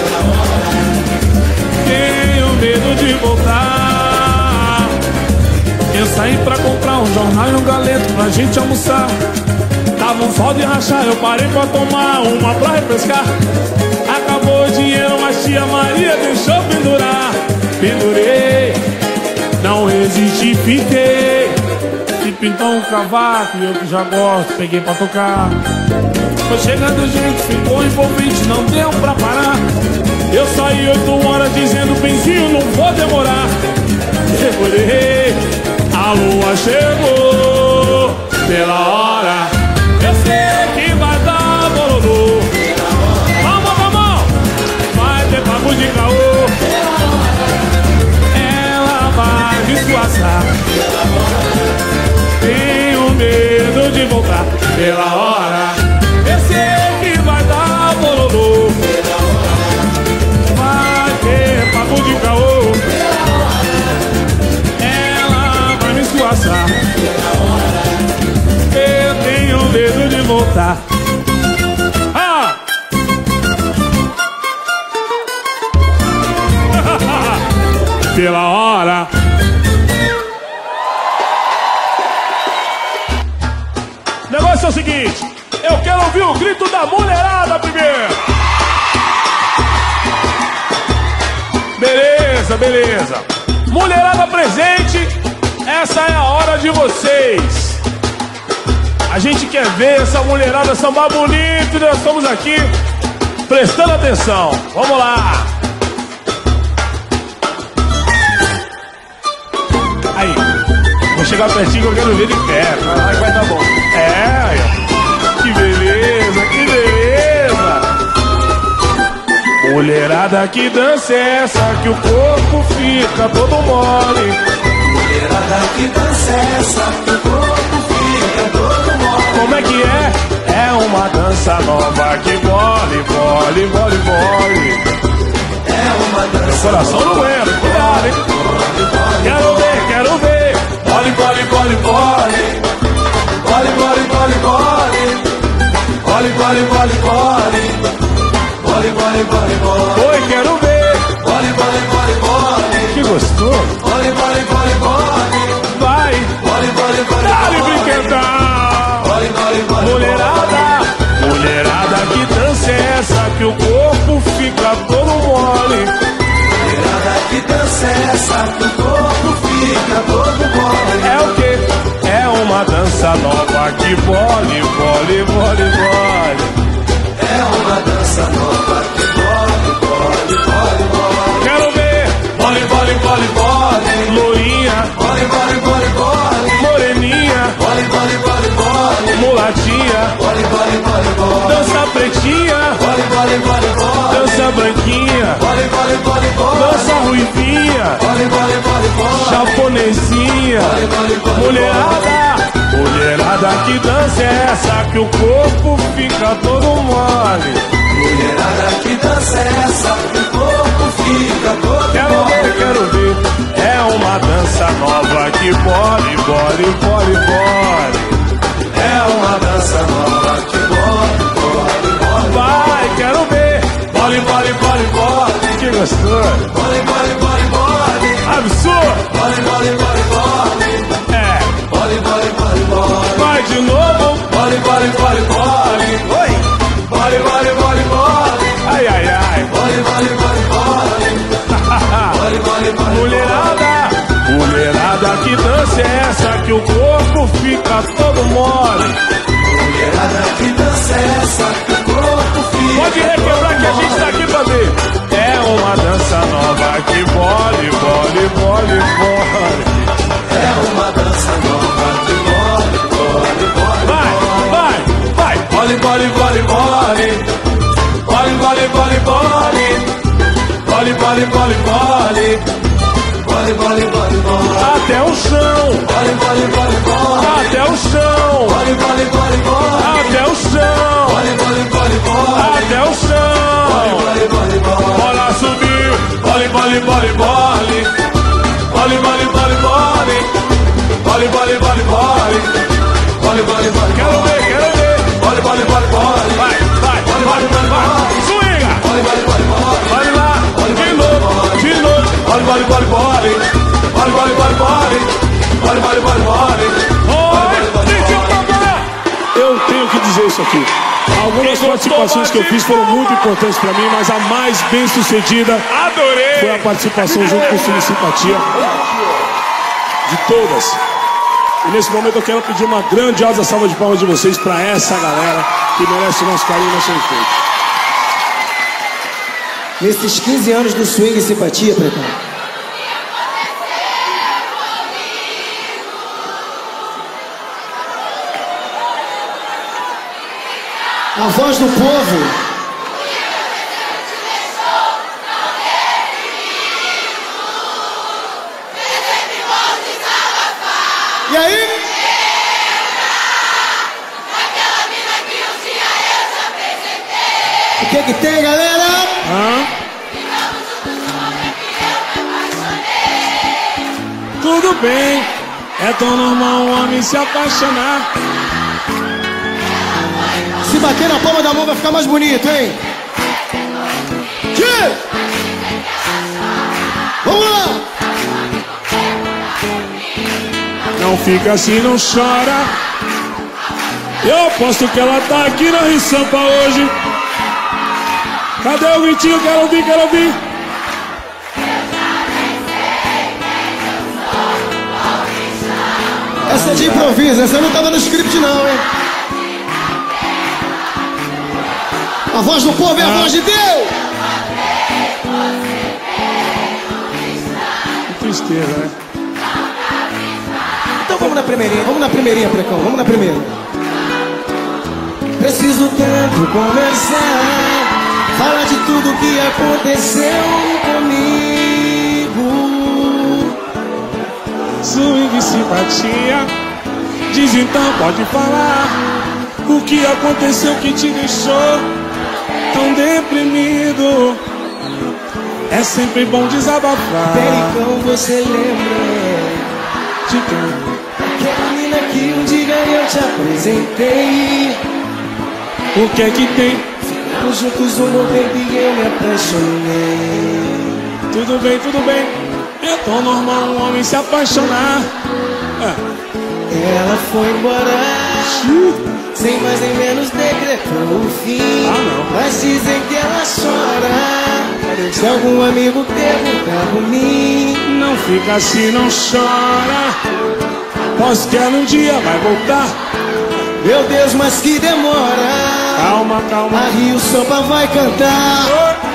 Tenho medo de voltar. Eu saí pra comprar um jornal e um galeto pra gente almoçar. Tava um sol de rachar, eu parei pra tomar uma pra refrescar. Acabou o dinheiro, mas tia Maria deixou pendurar. Pendurei, não resisti, fiquei. Se pintou um cavaco e eu que já gosto, peguei pra tocar. Foi chegando gente, ficou envolvente, não deu pra parar. Eu saí oito horas dizendo, Pinzinho, não vou demorar. Demorei, a lua chegou pela hora. Eu sei que vai dar bololô, vamos, vamos, vai ter papo de caô, ela vai me esquaçar. Tenho medo de voltar pela hora. Eu sei que vai dar bololô, vai ter papo de caô, ela vai me esquaçar. Eu tenho medo de voltar. Ah! Pela hora. O negócio é o seguinte, eu quero ouvir o grito da mulherada primeiro. Beleza, beleza. Mulherada presente, essa é a hora de vocês. A gente quer ver essa mulherada sambar bonito e nós estamos aqui prestando atenção. Vamos lá. Aí, vou chegar pertinho que eu quero ver de perto. Aí vai dar bom. É, aí, ó. Que beleza, que beleza. Mulherada, que dança é essa que o corpo fica todo mole? Mulherada, que dança é essa que o corpo fica todo mole? Como é que é? É uma dança nova que bole, bole, bole, bole. É uma dança. Meu coração não aguenta, cuidado, hein? Quero ver, quero ver. Bole, bole, bole, bole. Bole, bole, bole, bole. Bole, bole, bole, bole. Bole, bole, bole, bole. Oi, quero ver. Bole, bole, bole, bole. Que gostoso. Bole, bole, bole, bole. Vai. Bole, bole, bole, Dá-lhe bole. brinquedão. Bole, bole, bole, Mulherada, mulherada, que dança é essa que o corpo fica todo mole? Mulherada, que dança é essa que o corpo fica todo mole? É o quê? É uma dança nova que bole, bole, bole, bole. É uma dança nova que bole, bole, bole, bole. Quero ver. Bole, bole, bole, bole. Lourinha, Bole, bole, bole, bole. moreninha, Bole, bole, bole, bole. mulatinha, Bole, bole, bole, bole. dança pretinha, Bole, bole, bole, bole. dança branquinha, Bole, bole, bole, bole. dança ruivinha, Bole, bole, bole, bole. japonesinha. Bole, bole, bole, Mulherada, mulherada, que dança é essa que o corpo fica todo mole? Mulherada, que dança é essa que o corpo fica todo Quero mole? ver, quero ver. É uma dança nova que bole, bole, bole, bole. É uma dança nova que bole, bole, bole. Vai, quero ver. Bole, bole, bole, bole. Que gostoso. Bole, bole, bole, bole. Absurdo. Bole, bole, bole, bole. É. Bole, bole, bole, bole. Vai de novo. Bole, bole, bole, bole. Oi. Bole, bole, bole, bole. Ai, ai, ai. Bole, bole, bole, bole. Bole, bole, bole. Mulherada, mulherada, que dança é essa que o corpo fica todo mole? Mulherada, que dança é essa que o corpo fica Pode requebrar que a gente tá aqui pra ver. É uma dança nova que bole, bole, bole, bole. É uma dança nova que bole, bole, bole. Vai, vai, vai. Bole, bole, bole, bole. Bole, bole, bole, bole. Bole, bole, bole, bole. Bole, bole, bole, bole. Até o chão. Bole, bole, bole, bole. Até o chão. Bole, bole, bole, bole. Até o chão. Bole, bole, bole, bole. Até o chão. Bole, bole, bole. Bora subir. Bole, bole, bole, bole. Bole, bole, bole, bole. Bole, bole, bole, bole. Bole, bole, bole. Quero ver, quero ver. Bole, bole, bole, bole. Vai, vai, Bole, vai, bole, bole, vai. bole. Swinga. Bole, bole, bole, bole. Vai lá. De novo, de novo. Bole, bole, bole, bole. Bole, bole, bole, bole. Bole, bole, bole, bole. Oi, D J Tobé. Eu tenho que dizer isso aqui. Algumas participações que eu fiz foram muito importantes pra mim, mas a mais bem sucedida Adorei. foi a participação junto com o Swing Simpatia. De todas. E nesse momento eu quero pedir uma grandiosa salva de palmas de vocês pra essa galera que merece o nosso carinho e nosso respeito. Nesses quinze anos do Swing Simpatia, Pretão, a voz do povo. E aí? O que que tem, galera? Hã? Tudo bem, é tão normal um homem se apaixonar. Se bater na palma da mão vai ficar mais bonito, hein? Tchê! Vamos lá! Não fica assim, não chora. Eu aposto que ela tá aqui na Rio Sampa hoje. Cadê o gritinho? Quero ouvir, quero ouvir. Essa é de improviso, essa não tava no script não, hein? A voz do povo é a voz de Deus! Que tristeza, né? Então vamos na primeirinha, vamos na primeirinha, Precão, vamos na primeira. Preciso tanto conversar, falar de tudo que aconteceu comigo. Swing Simpatia, diz então, pode falar. O que aconteceu que te deixou tão deprimido? É sempre bom desabafar. Pericão, você lembra De quem? aquela menina que um dia eu te apresentei? O que é que tem? Ficamos juntos um bom tempo e eu me apaixonei. Tudo bem, tudo bem. É tão normal um homem se apaixonar. Ah. Ela foi embora, sem mais nem menos decretou o fim. Ah, não. Mas dizem que ela chora, se algum amigo perguntar por mim. Não fica assim, não chora. Posso que ela um dia vai voltar. Meu Deus, mas que demora. Calma, calma. A Rio Sampa vai cantar.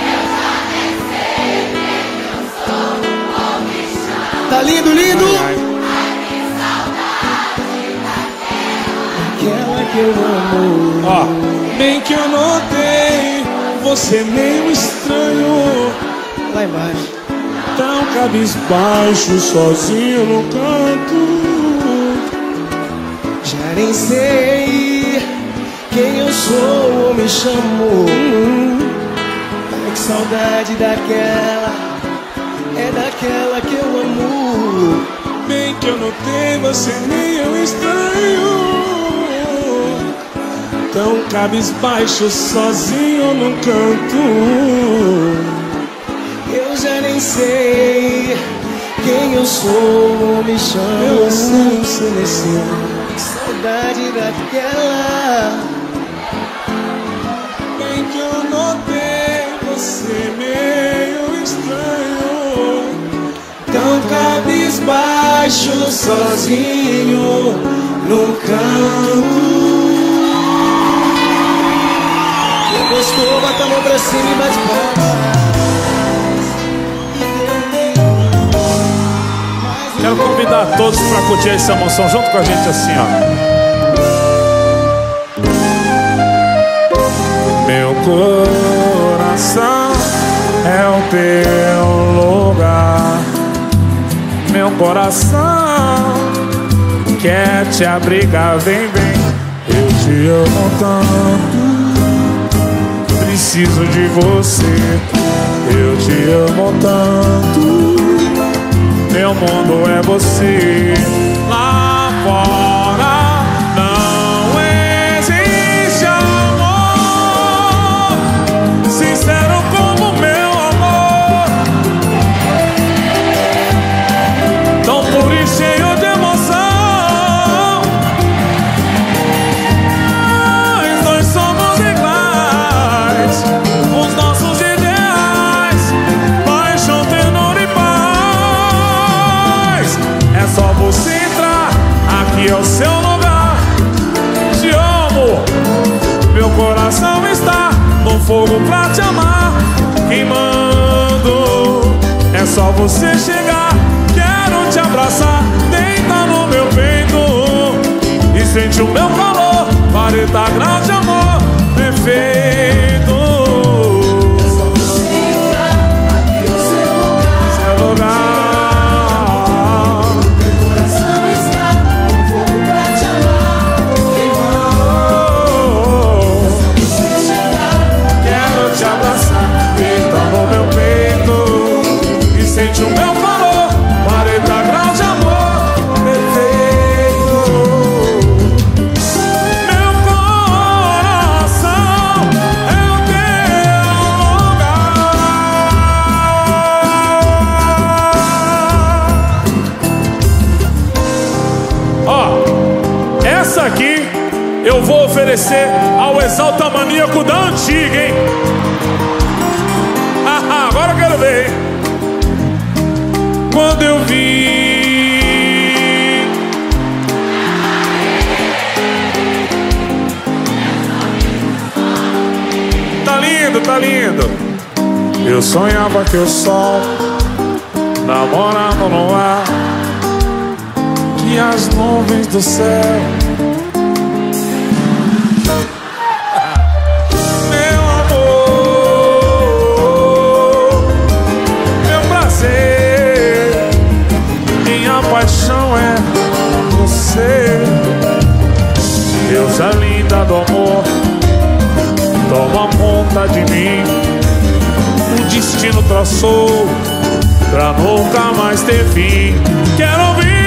Tá lindo, lindo. Ai, ai. Aquela que eu amo. Ó, bem que eu notei, você meio estranho, Lá embaixo. tão cabisbaixo, sozinho no canto. Já nem sei quem eu sou ou me chamo. Ai, que saudade daquela, é daquela que eu amo. Bem que eu notei, você meio estranho, tão cabisbaixo, sozinho no canto. Eu já nem sei quem eu sou ou me chamo. Eu sei, sei, nem sei. Que saudade daquela. Bem que eu notei, você meio estranho, Tão cabisbaixo, sozinho no canto. Gostou, bota a mão pra cima e bate palmas. Quero convidar todos pra curtir essa emoção junto com a gente assim, ó. Meu coração é o teu lugar. meu coração quer te abrigar, vem, vem. Eu te amo tanto, preciso de você. Eu te amo tanto, meu mundo é você. Lá fora não existe amor sincero como meu amor, tão puro e cheio de emoção. Nós dois somos iguais, os nossos ideais, paixão, ternura e paz. É só você entrar, aqui é o seu lugar. Te amo, meu coração está no fogo pra te amar, queimando. É só você chegar, quero te abraçar, deita no meu peito e sente o meu calor, quarenta graus de amor perfeito. Aqui é o seu lugar, seu lugar. Meu coração está no fogo pra te amar, queimando. É só você chegar, quero te abraçar, deita no meu peito e sente o meu calor, quarenta graus de amor perfeito. Meu coração é o teu lugar. Ó, essa aqui eu vou oferecer ao Exalta Maníaco da antiga, hein? Ah, agora eu quero ver, hein? Quando eu vi tá lindo, tá lindo. Eu sonhava que o sol namorando no ar, que as nuvens do céu, meu amor, meu prazer, minha paixão é você. Deusa linda do amor, toma conta de mim. O destino traçou pra nunca mais ter fim. Quero ouvir.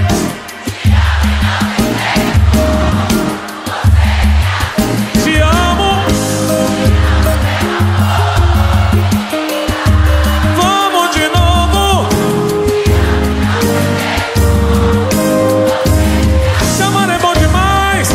Te amo. Vamos de novo. Esse amor é bom demais.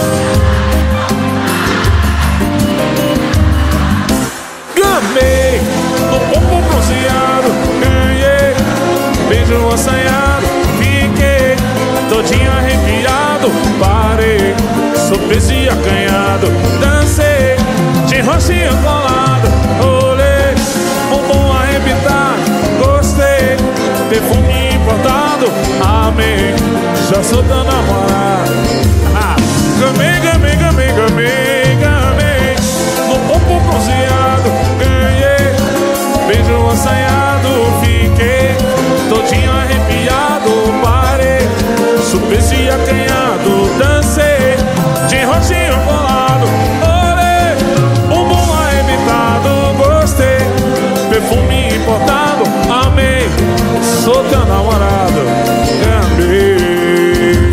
Gamei no corpo bronzeado, ganhei beijo assanhado, fiquei todinho arrepiado, parei, sou preso e acanhado, dancei de roxinho colado, olhei, bumbum arrebitado, gostei, perfume importado, amei, já sou teu namorado. Ah, gamei, gamei, gamei, gamei, gamei no corpo bronzeado, ganhei beijo assanhado, fiquei todinho arrepiado, parei, surpreso e acanhado, dancei de roxinho colado, olhei, bumbum arrebitado, gostei, perfume importado, amei, sou teu namorado, amei.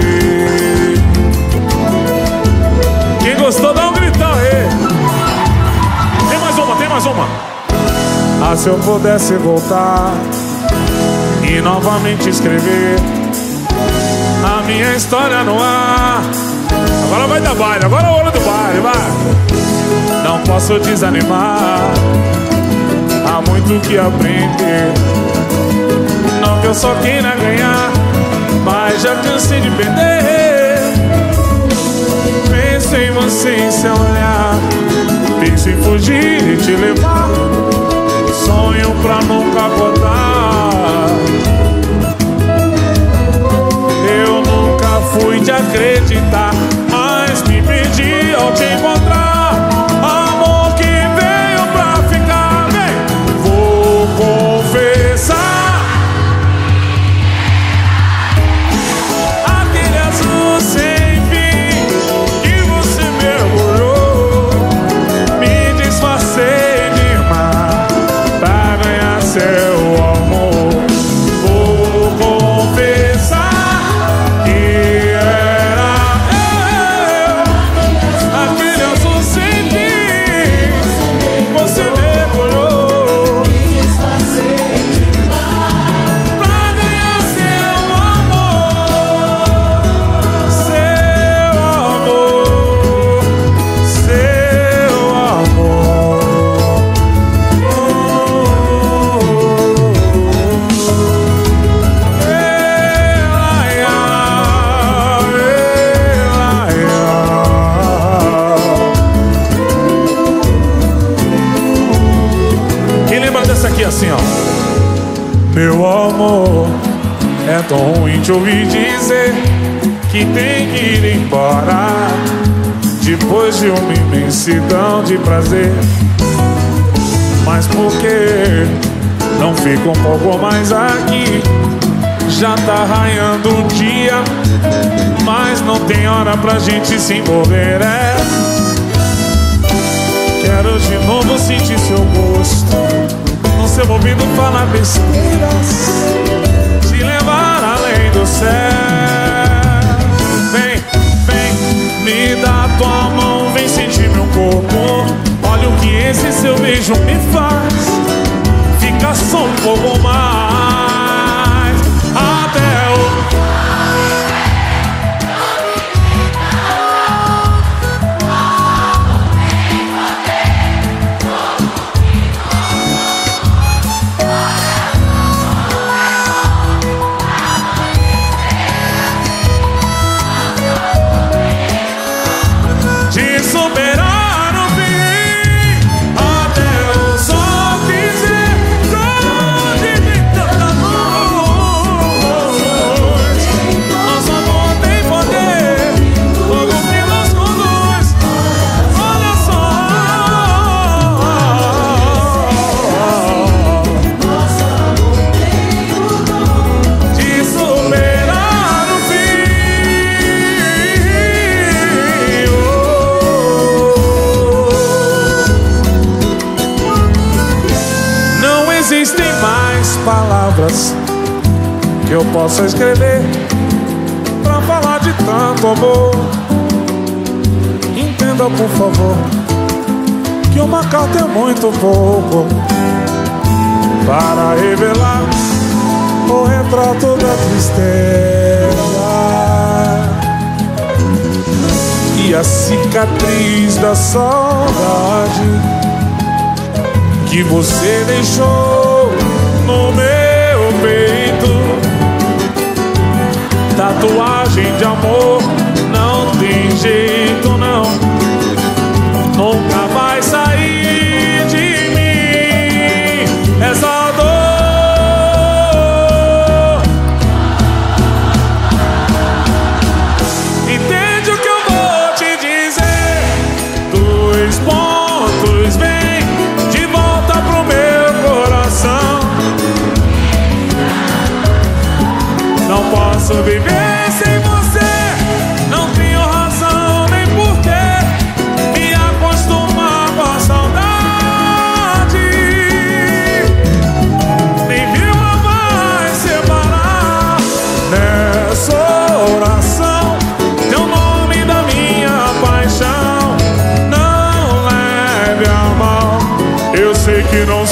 Quem gostou dá um gritão aí. Tem mais uma, tem mais uma. Ah, se eu pudesse voltar e novamente escrever a minha história no ar. Agora vai dar baile, agora é o olho do baile, vai. Não posso desanimar, há muito que aprender. Não que eu só queira ganhar, mas já cansei de perder. Penso em você em seu olhar, penso em fugir e te levar, sonho pra nunca voltar. Eu nunca fui de acreditar, mas me perdi ao te encontrar. Amor que veio pra ficar, vem. Vou confessar amor, é tão ruim te ouvir dizer que tem que ir embora depois de uma imensidão de prazer. Mas por que não fica um pouco mais aqui? Já tá raiando o dia, mas não tem hora pra gente se envolver. É, quero de novo sentir seu gosto, no seu ouvido falar besteiras, te levar além do céu. Vem, vem, me dá tua mão, vem sentir meu corpo. Olha o que esse seu beijo me faz, fica só um pouco mais até o... de superar o fim, até o sol quiser, onde tem tanta luz. Nosso amor tem poder, fogo que nos conduz. Olha só, nosso amor tem o dom de superar o fim. Não existem mais palavras que eu possa escrever pra falar de tanto amor. Entenda, por favor, que uma carta é muito pouco para revelar o retrato da tristeza e a cicatriz da saudade que você deixou no meu peito. Tatuagem de amor não tem jeito não, nunca vai sair de mim essa dor. Entende o que eu vou te dizer? Dois pontos, vem de volta pro meu coração. Não posso viver sem você, não tenho razão nem porquê me acostumar com a saudade. Nem vírgula vai separar nessa oração teu nome da minha paixão. Não leve a mal, eu sei que não